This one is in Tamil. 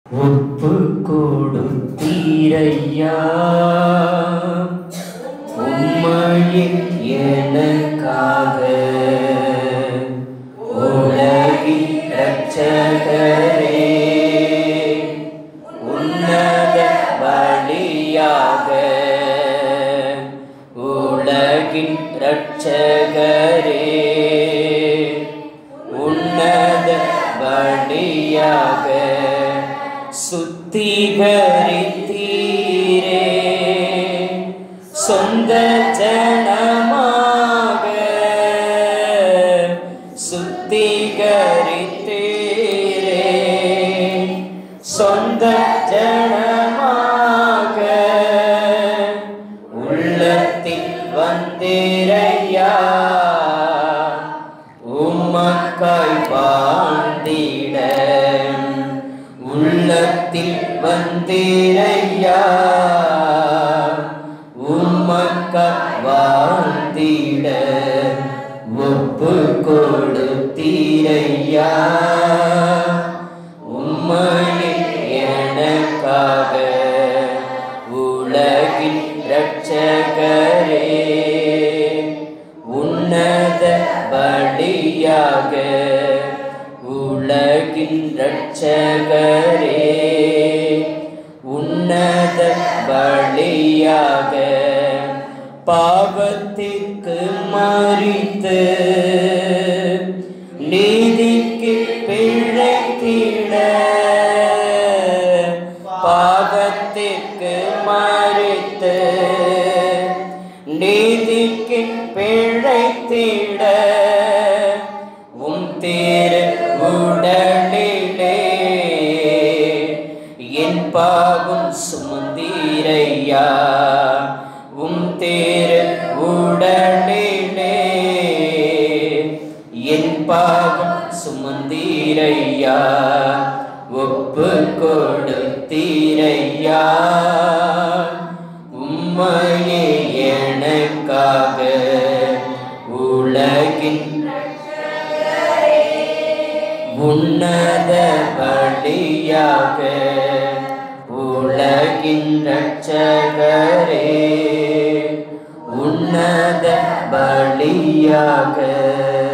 ஒப்பு கொடுத்தீரையா உம்மையே எனக்காக உலகின் இரட்சகரே உன்னத பலியாக உலகின் இரட்சகரே உன்னத பலியாக சுத்திகரித்தீரே சொந்த ஜனமாக சுத்திகரித்தீரே சொந்த ஜனமாக உள்ளத்தில் வந்தீரையா உமக்காய் வாழ்ந்திட உள்ளத்தில் வந்தீரையா உமக்காய் வாழ்ந்திட ஒப்பு கொடுத்தீரையா உம்மையே எனக்காக உலகின் இரட்சகரே உன்னத பலியாக உலகின் இரட்சகரே உன்னத பலியாக பாவத்திற்கு மரித்து நீதிக்கு பிழைத்திட பாவத்திற்கு மரித்து நீதிக்கு பிழைத்திட உம் திரு உடலிலே என் பாவம் சுமந்தீரையா உம் திரு உடலிலே என் பாவம் சுமந்தீரையா ஒப்பு கொடுத்தீரையா உம்மையே எனக்காக உலகின் உன்னத பலியாக உலகின் இரட்சகரே உன்னத பலியாக